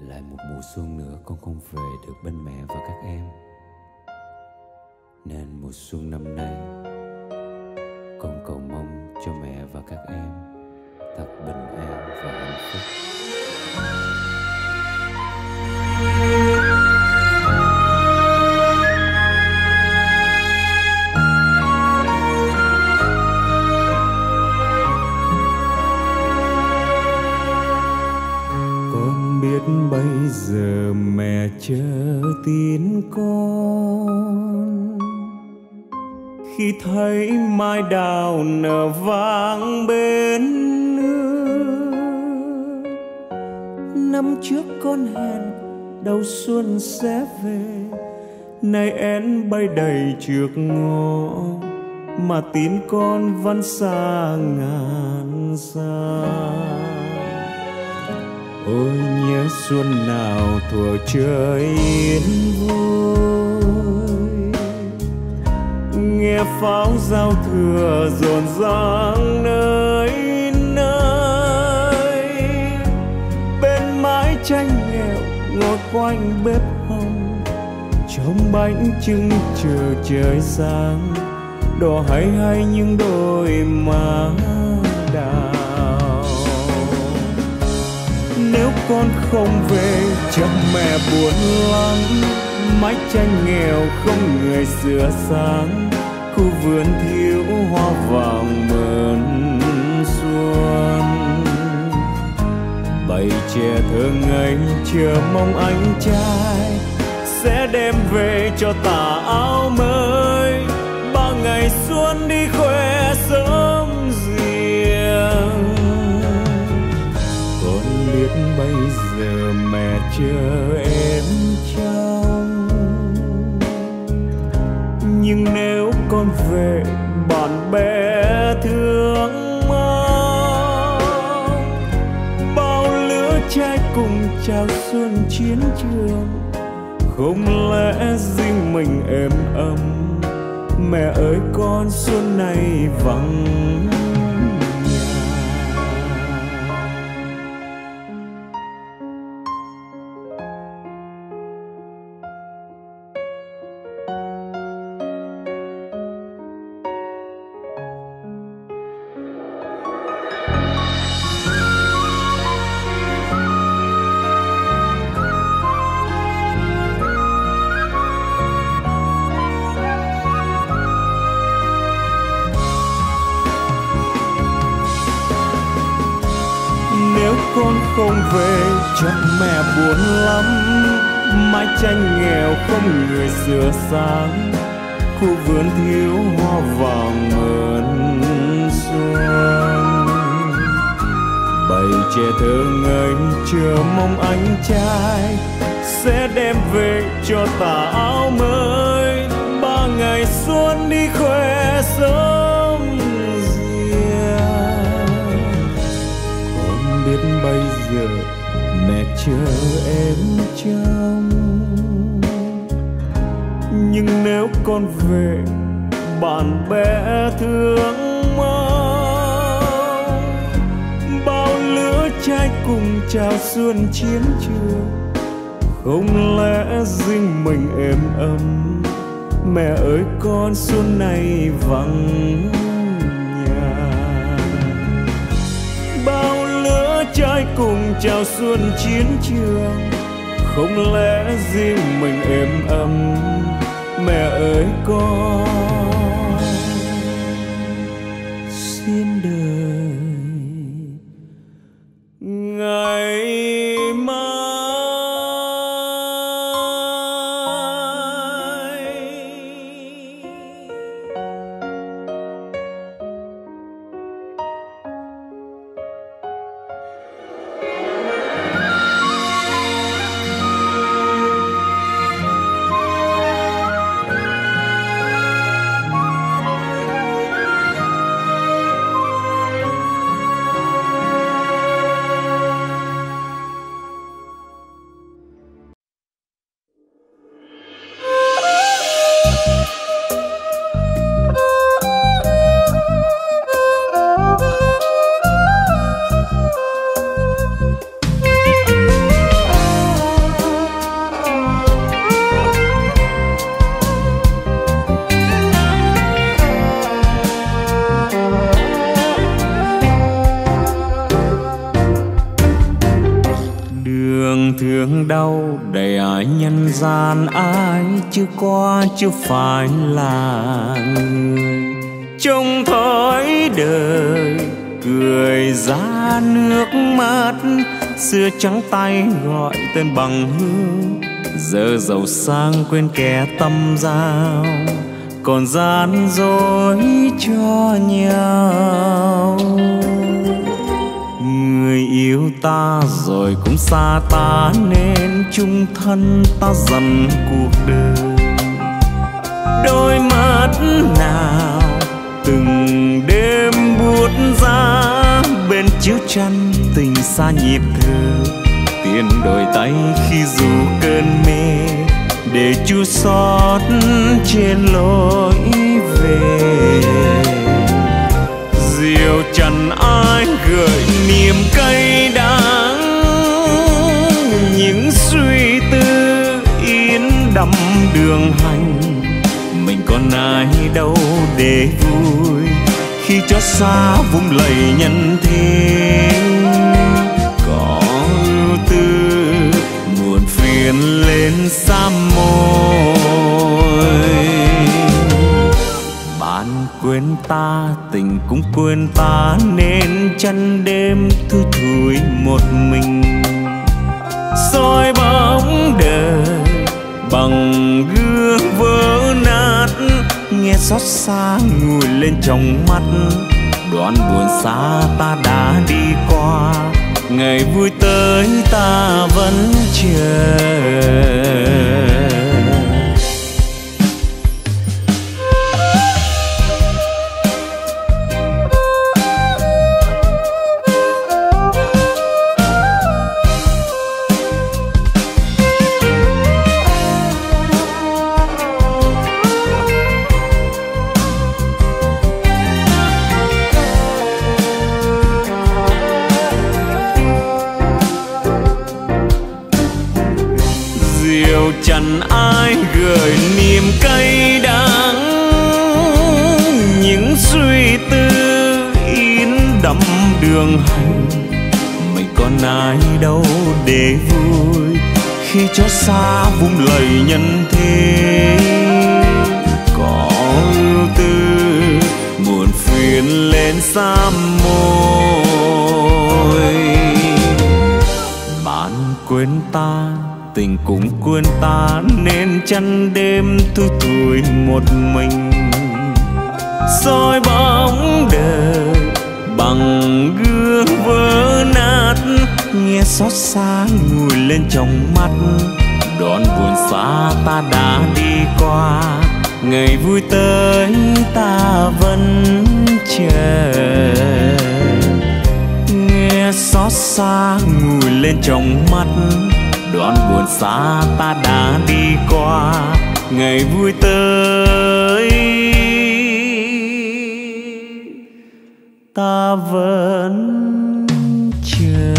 Lại một mùa xuân nữa con không về được bên mẹ và các em, nên mùa xuân năm nay con cầu mong cho mẹ và các em thật bình an và hạnh phúc. Bây giờ mẹ chờ tin con, khi thấy mai đào nở vàng bên nước. Năm trước con hẹn đầu xuân sẽ về, nay én bay đầy trước ngõ, mà tin con vẫn xa ngàn xa. Ôi nhớ xuân nào thuở trời yên vui, nghe pháo giao thừa rộn ràng nơi nơi. Bên mái tranh nghèo ngồi quanh bếp hồng, trông bánh trưng chờ trời sáng, đỏ hay hay những đôi má đào. Nếu con không về chắc mẹ buồn lắm, mái tranh nghèo không người sửa sáng, khu vườn thiếu hoa vàng mơn xuân. Bầy trẻ thơ ngây chờ mong anh trai sẽ đem về cho tà áo mới, bao ngày xuân đi khoe sớm riêng. Bây giờ mẹ chờ em trong, nhưng nếu con về bạn bè thương mong, bao lứa trai cùng chào xuân chiến trường, không lẽ riêng mình êm ấm. Mẹ ơi con xuân này vắng. Con không về chắc mẹ buồn lắm, mái tranh nghèo không người sửa sáng, khu vườn thiếu hoa vàng mơn xuân. Bầy trẻ thơ ngây chờ mong anh trai sẽ đem về cho tà áo mới, ba ngày xuân đi khoe sớm riêng. Con biết bây giờ mẹ chờ em trong, nhưng nếu con về bạn bè thương mong, bao lứa trai cùng chào xuân chiến trường, không lẽ riêng mình êm ấm. Mẹ ơi con xuân này vắng nhà, bao lứa trai cùng chào xuân chiến trường, không lẽ riêng mình êm ấm. Mẹ ơi con xin đời ngày mai. thương đau đầy ải nhân gian, ai chưa qua chưa phải là người. Trong thói đời cười ra nước mắt, xưa trắng tay gọi tên bằng hữu, giờ giàu sang quên kẻ tâm giao, còn gian dối cho nhau. Người yêu ta rồi cũng xa ta, nên chung thân ta dần cuộc đời. Đôi mắt nào từng đêm buốt giá, bên chiếu tranh tình xa nhịp thơ, tiền đổi tay khi dù cơn mê, để chua xót trên lối về. Diều trần ai gợi niềm cay đắng, những suy tư in đậm đường hành. Mình còn ai đâu để vui, khi chót xa vung lầy nhân thế. Có ưu tư muộn phiền lên xa môi. Bạn quên ta, tình cũng quên ta, nên chăn đêm thu thủi một mình. Soi bóng đời bằng gương vỡ nát, nghe xót xa ngùi lên trong mắt. Đoạn buồn xa ta đã đi qua, ngày vui tới ta vẫn chờ. Chẳng ai gợi niềm cay đắng, những suy tư in đậm đường hành. Mình còn ai đâu để vui, khi chót xa vung lầy nhân thế. Có ưu tư buồn phiền lên xa môi. Bạn quên ta, tình cũng quên ta, nên chăn đêm thu thủi một mình. Soi bóng đời bằng gương vỡ nát, nghe xót xa ngùi lên trong mắt. Đoạn buồn xa ta đã đi qua, ngày vui tới ta vẫn chờ. Nghe xót xa ngùi lên trong mắt. Đoạn buồn xa ta đã đi qua, ngày vui tới ta vẫn chờ.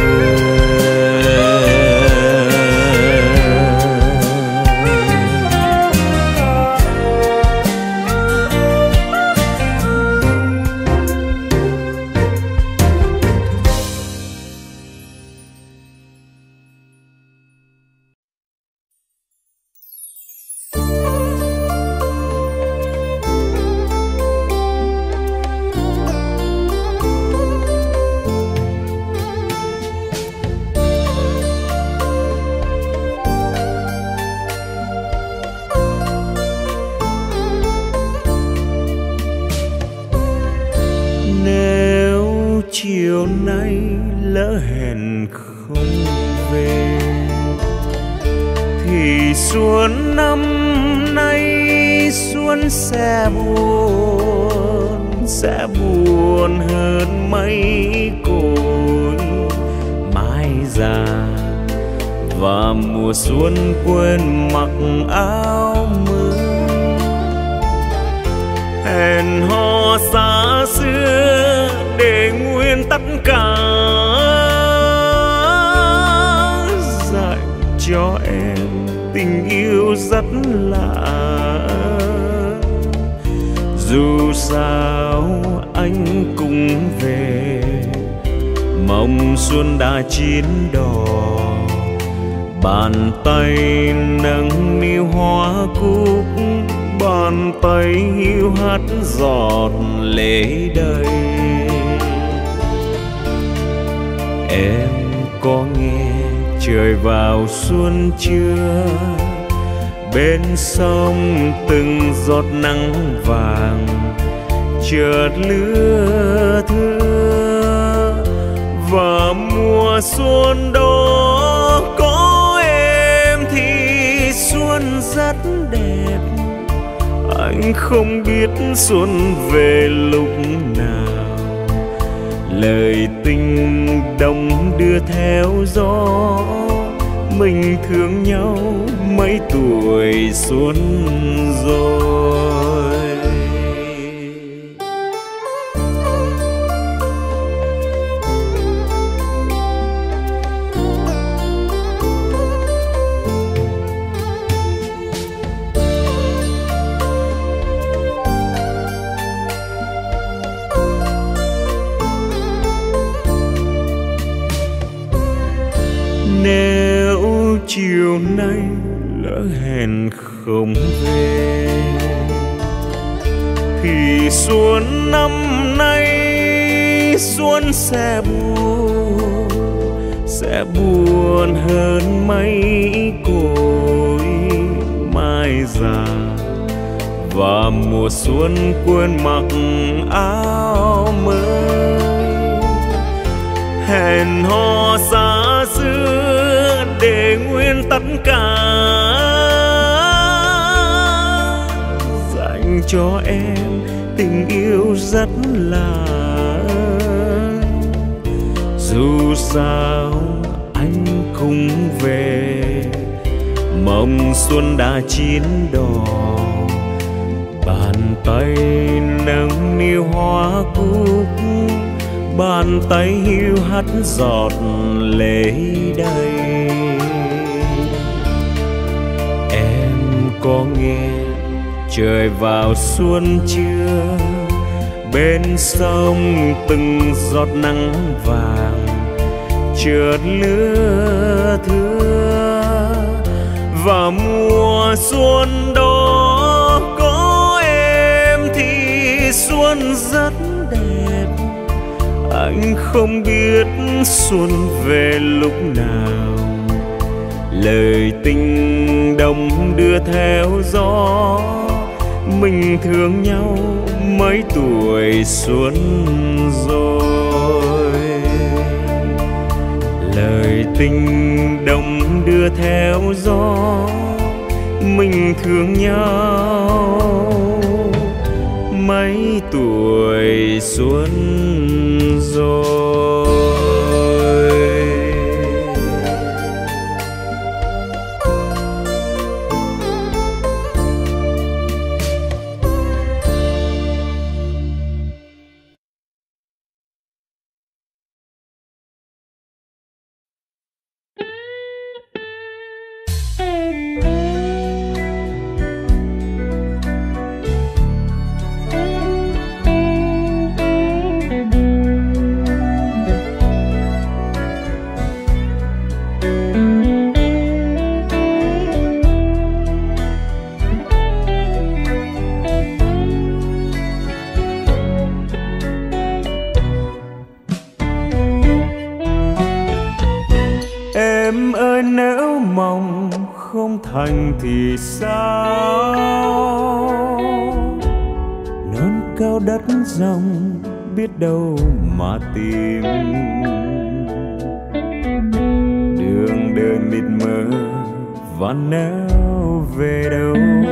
Chiều nay lỡ hẹn không về, thì xuân năm nay xuân sẽ buồn hơn mấy cội mai già. Và mùa xuân quên mặc áo mưa, hẹn hò xa xưa để nguyên tất cả, dạy cho em tình yêu rất lạ. Dù sao anh cũng về, mong xuân đã chín đỏ Bàn tay nâng niu hoa cúc, bàn tay hiu hắt giọt lệ đầy. Em có nghe trời vào xuân chưa? Bên sông từng giọt nắng vàng chợt lưa thưa. Và mùa xuân đó có em thì xuân rất đẹp. Anh không biết xuân về lúc nào, lời tình đồng đưa theo gió. Mình thương nhau mấy tuổi xuân rồi. Nếu chiều nay lỡ hẹn không về, thì xuân năm nay xuân sẽ buồn hơn mấy cội mai già. Và mùa xuân quên mặc áo mới, hẹn hò xa xưa để nguyên tất cả dành cho em tình yêu rất là. Dù sao anh cũng về, mộng xuân đã chín đỏ. Bàn tay nâng niu hoa cúc, bàn tay hiu hắt giọt lệ đầy. Em có nghe trời vào xuân chưa? Bên sông từng giọt nắng vàng chợt lưa thưa. Và mùa xuân đó có em thì xuân rất đẹp. Anh không biết xuân về lúc nào, lời tình đồng đưa theo gió. Mình thương nhau mấy tuổi xuân rồi. Lời tình đồng đưa theo gió. Mình thương nhau mấy tuổi xuân rồi. Em ơi nếu mong không thành thì sao? Non cao đất rộng biết đâu mà tìm. Đường đời mịt mờ và nếu về đâu,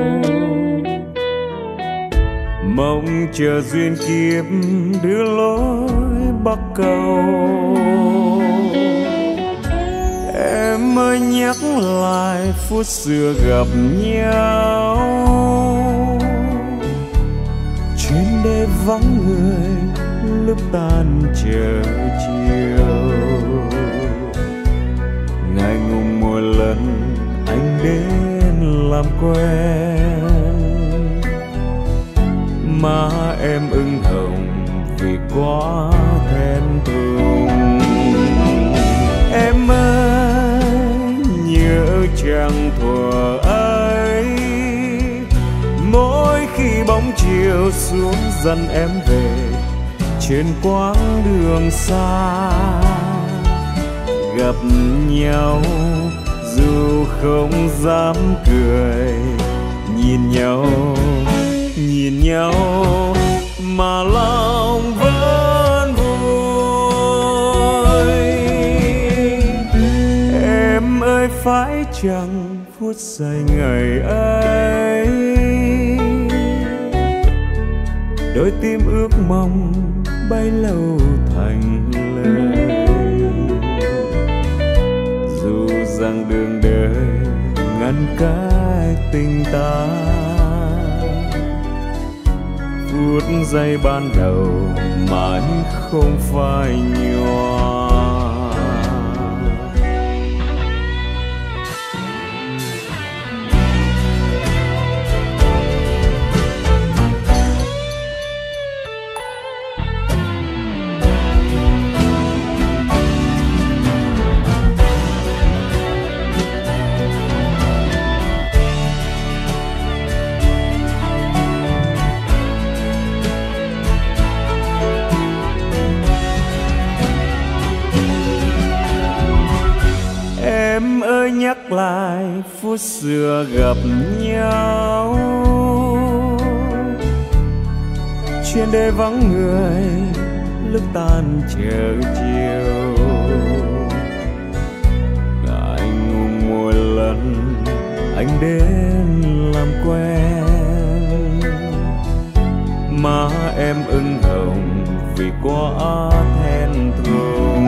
mong chờ duyên kiếp đưa lối bắc cầu. Em ơi nhắc lại phút xưa gặp nhau, chuyến đê vắng người lúc tan chờ chiều. Ngày ngùng mỗi lần anh đến làm quen, má em ửng hồng vì quá thẹn thùng. Em ơi nhớ chẳng thuở ấy. Mỗi khi bóng chiều xuống dần em về trên quãng đường xa, gặp nhau dù không dám cười, nhìn nhau mà lòng vẫn vui. Em ơi phải chăng phút giây ngày ấy, đôi tim ước mong bấy lâu thành lời. Dù rằng đường đời ngăn cách tình ta, phút giây ban đầu mãi không phai nhòa. Em ơi nhắc lại phút xưa gặp nhau, trên đê vắng người lúc tan chờ chiều. Ngại ngùng mỗi lần anh đến làm quen, má em ửng hồng vì quá thẹn thùng.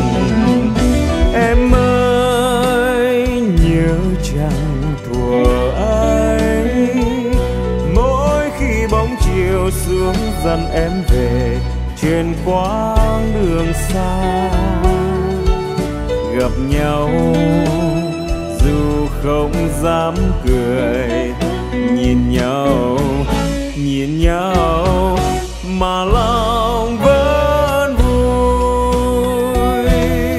Em ơi nhớ chẳng thuở ấy, mỗi khi bóng chiều xuống dần em về trên quãng đường xa. Gặp nhau dù không dám cười, nhìn nhau mà lòng vẫn vui.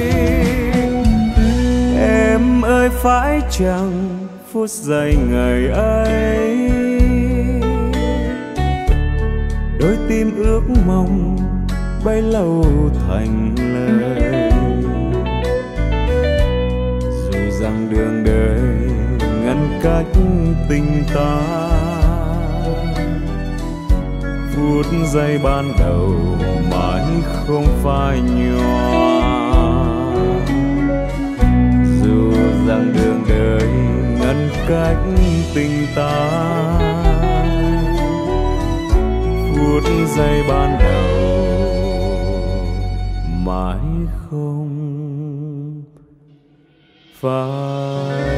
Em ơi phải chăng phút giây ngày ấy, đôi tim ước mong bấy lâu thành lời. Dù rằng đường đời ngăn cách tình ta, phút giây ban đầu mãi không phai nhòa. Dù rằng đường đời ngăn cách tình ta, phút giây ban đầu mãi không phai